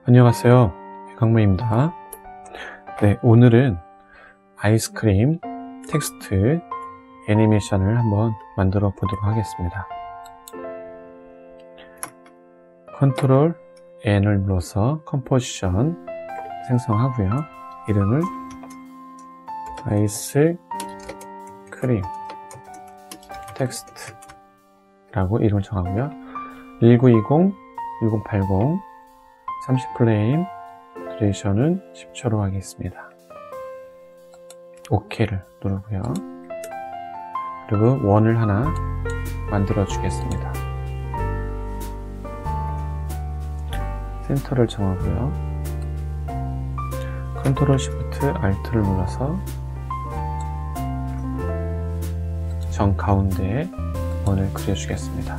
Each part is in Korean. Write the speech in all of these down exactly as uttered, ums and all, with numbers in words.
안녕하세요, 강무입니다. 네, 오늘은 아이스크림 텍스트 애니메이션을 한번 만들어 보도록 하겠습니다. 컨트롤 N을 눌러서 컴포지션 생성하고요. 이름을 아이스크림 텍스트라고 이름을 정하고요. 천구백이십, 천팔십, 삼십 프레임, 듀레이션은 십 초로 하겠습니다. 오케이를 누르고요. 그리고 원을 하나 만들어 주겠습니다. 센터를 정하고요. 컨트롤 시프트 알트를 눌러서 정 가운데에 원을 그려주겠습니다.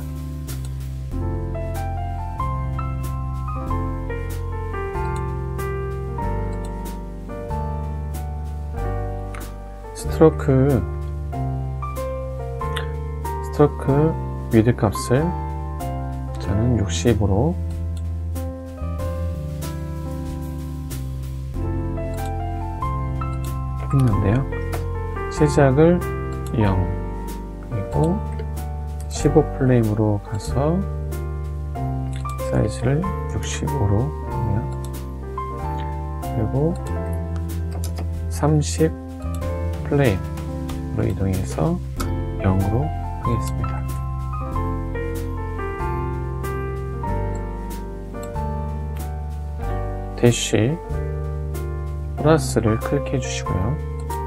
스트로크 스트로크 위드 값을 저는 육십으로 했는데요. 시작을 영, 그리고 십오 프레임으로 가서 사이즈를 육십오로 하고요. 그리고 삼십 프레임으로 이동해서 영으로 하겠습니다. 대시 플러스를 클릭해 주시고요.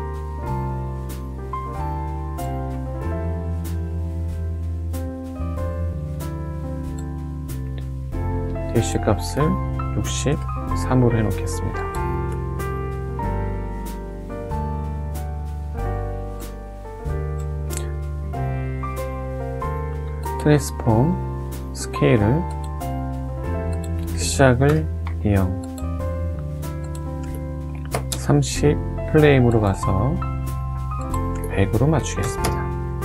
대시 값을 육십삼으로 해 놓겠습니다. 트랜스폼 스케일을 시작을 영, 삼십 프레임으로 가서 백으로 맞추겠습니다.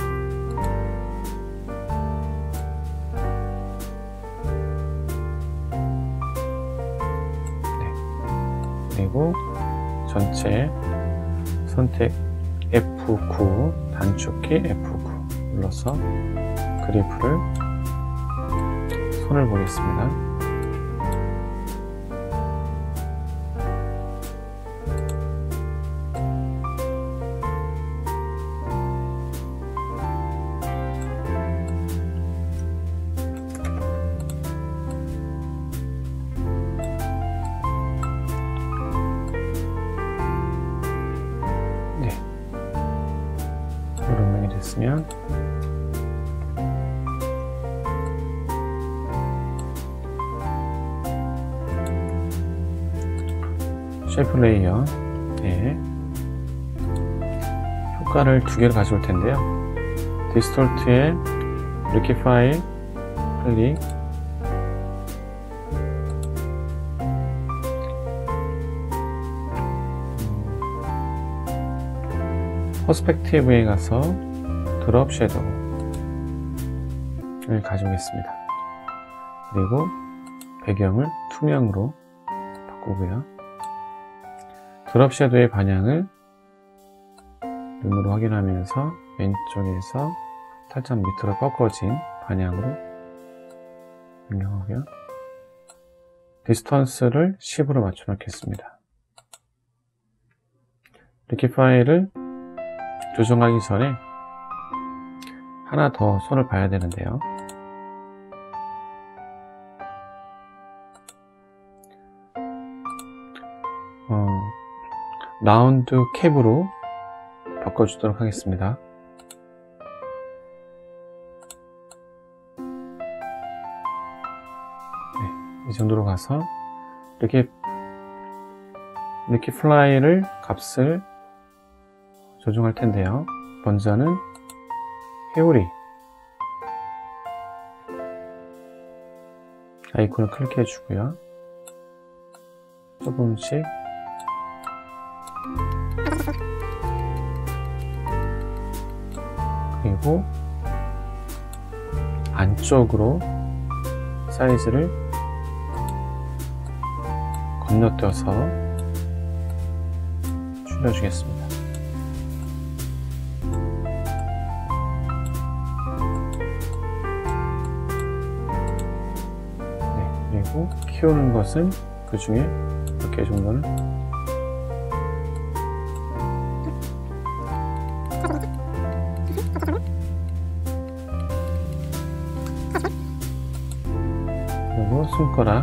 네. 그리고 전체 선택 에프 구, 단축키 에프 구 눌러서 그래프를 손을 보겠습니다. 네. 이런 면이 됐으면 쉐이프 레이어에 효과를 두 개를 가져올 텐데요. 디스톨트에 리퀴파이 클릭, 퍼스펙티브에 가서 드롭 섀도우를 가져오겠습니다. 그리고 배경을 투명으로 바꾸고요. 드롭 섀도우의 방향을 눈으로 확인하면서 왼쪽에서 살짝 밑으로 꺾어진 방향으로 변경하고요. 디스턴스를 십으로 맞춰 놓겠습니다. 리퀴파이를 조정하기 전에 하나 더 손을 봐야 되는데요. 어, 라운드 캡으로 바꿔주도록 하겠습니다. 네, 이 정도로 가서 이렇게 이렇게 플라이를 값을 조정할 텐데요. 먼저는 회오리 아이콘을 클릭해 주고요. 조금씩 그리고 안쪽으로 사이즈를 건너뛰어서 줄여주겠습니다. 네, 그리고 키우는 것은 그 중에 몇 개 정도는 그리고 손가락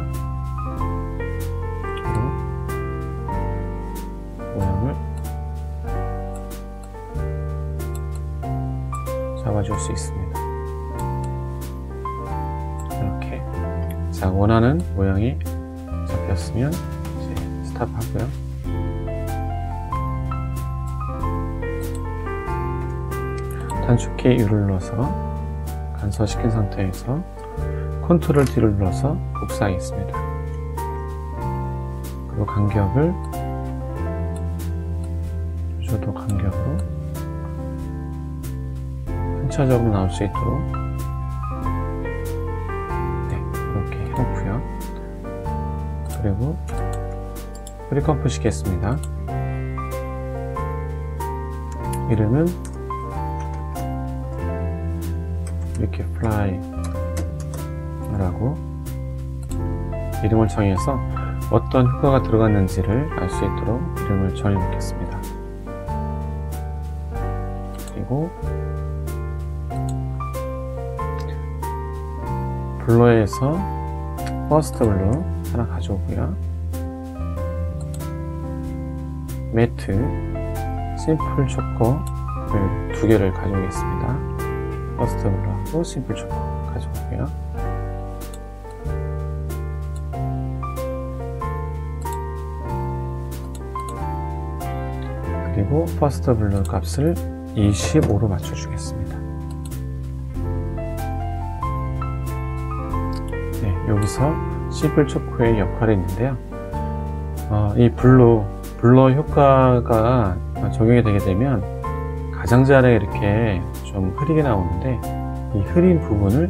모양을 잡아줄 수 있습니다. 이렇게. 자, 원하는 모양이 잡혔으면 이제 스탑 하고요. 단축키 U를 눌러서 간서시킨 상태에서 컨트롤 D를 눌러서 복사하겠습니다. 그리고 간격을 이 정도 간격으로 순차적으로 나올 수 있도록 네, 이렇게 해놓고요. 그리고 프리컴프 시켰습니다. 이름은 이렇게 플라이 라고 이름을 정해서 어떤 효과가 들어갔는지를 알 수 있도록 이름을 정해 놓겠습니다. 그리고 블러에서 퍼스트 블루 하나 가져오고요. 매트 심플 초코를 두 개를 가져오겠습니다. 퍼스트 블루하고 심플 초코 가져오고요. 그리고 퍼스트 블루 값을 이십오로 맞춰주겠습니다. 네, 여기서 심플 초코의 역할이 있는데요. 어, 이 블루, 블러 효과가 적용이 되게 되면 가장자리에 이렇게 좀 흐리게 나오는데 이 흐린 부분을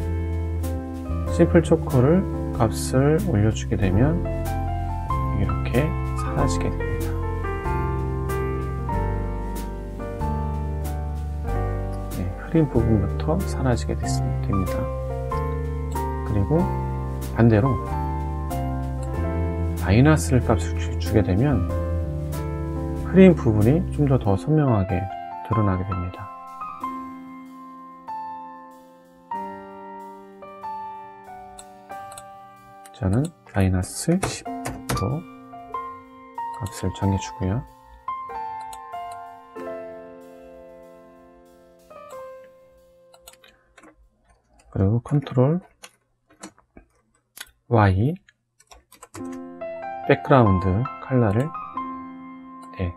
심플 초코를 값을 올려주게 되면 이렇게 사라지게 됩니다. 흐린 부분부터 사라지게 됩니다. 그리고 반대로 마이너스를 값을 주게 되면 흐린 부분이 좀 더 더 선명하게 드러나게 됩니다. 저는 마이너스 십으로 값을 정해주고요. 그리고 컨트롤 Y 백그라운드 컬러를 네,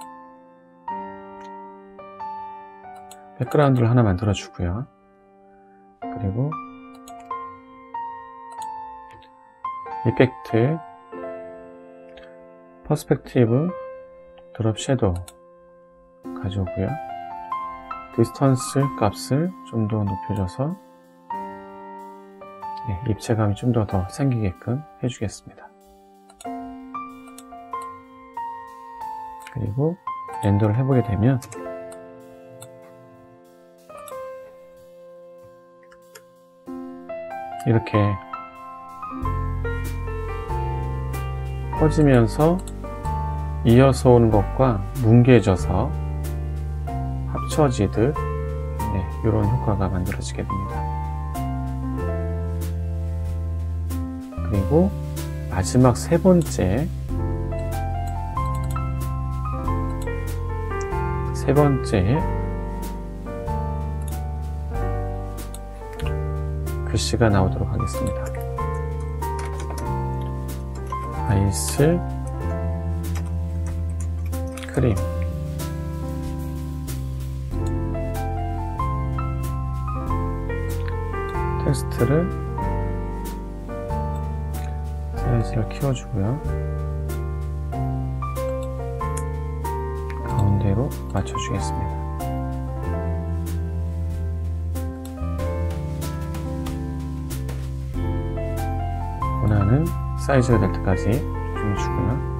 백그라운드를 하나 만들어 주고요. 그리고 이펙트 퍼스펙티브 드롭 섀도우 가져오고요. 디스턴스 값을 좀 더 높여줘서 네, 입체감이 좀 더 더 생기게끔 해주겠습니다. 그리고 렌더를 해보게 되면 이렇게 퍼지면서 이어서 오는 것과 뭉개져서 합쳐지듯 네, 이런 효과가 만들어지게 됩니다. 그리고 마지막 세 번째 세 번째 글씨가 나오도록 하겠습니다. 아이스 크림 텍스트를 사이즈를 키워주고요. 가운데로 맞춰주겠습니다. 원하는 사이즈가 될 때까지 집중해주고요.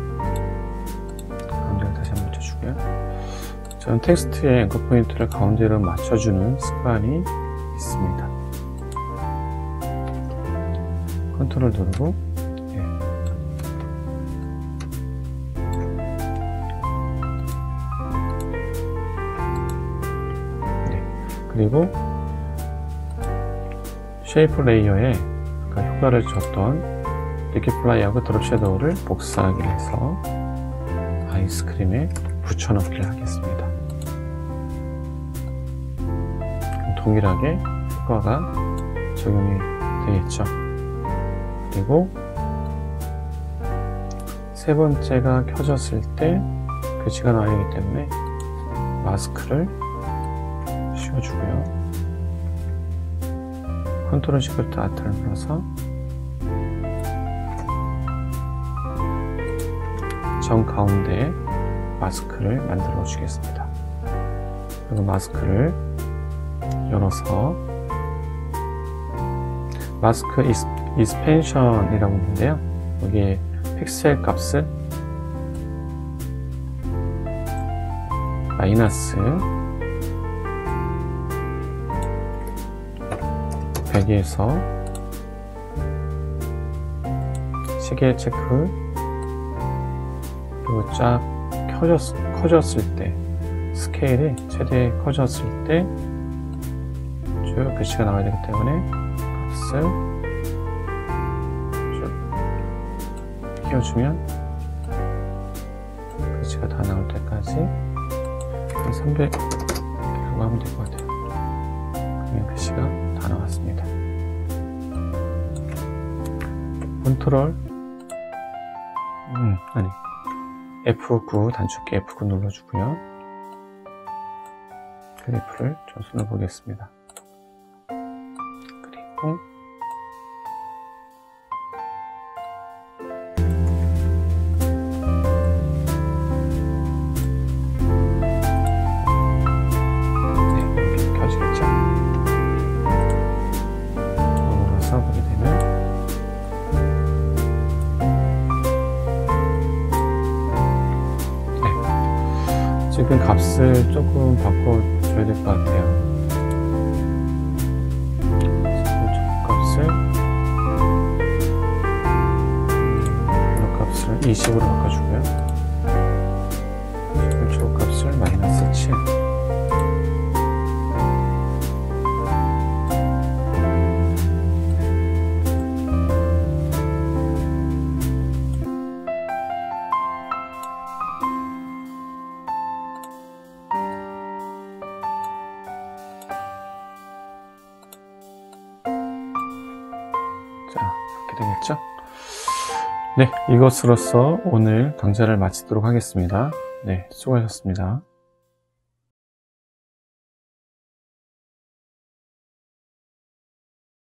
가운데를 다시 한번 맞춰주고요. 저는 텍스트의 앵커 포인트를 가운데로 맞춰주는 습관이 있습니다. 컨트롤 누르고, 네. 네. 그리고 쉐이프 레이어에 아까 효과를 줬던 리퀴플라이하고 드롭 섀도우를 복사하기를 해서 아이스크림에 붙여넣기를 하겠습니다. 동일하게 효과가 적용이 되겠죠. 그리고 세 번째가 켜졌을 때 글씨가 나와야 하기 때문에 마스크를 씌워주고요. 컨트롤 시프트 아트를 눌러서 정 가운데에 마스크를 만들어 주겠습니다. 그리고 마스크를 열어서 마스크 익스펜션이라고 있는데요. 여기에 픽셀 값을 마이너스 백에서 시계 체크, 그리고 쫙 켜졌, 커졌을 때 스케일이 최대 커졌을 때 쭉 글씨가 나와야 되기 때문에 값을 쭉 키워주면 글씨가 다 나올 때까지 삼백이라고 하면 될 것 같아요. 그러면 글씨가 다 나왔습니다. 컨트롤 음, 아니 에프 구, 단축키 에프 구 눌러주고요. 그래프를 좀 손을 보겠습니다. 그리고 네, 이렇게 켜지겠죠? 넘어가서 보게 되면 지금 값을 조금 바꿔줘야 될 것 같아요. 값을 블록 값을 이십으로 바꿔주고요. 초 값을 마이너스 칠. 자, 이렇게 되겠죠? 네, 이것으로써 오늘 강좌를 마치도록 하겠습니다. 네, 수고하셨습니다.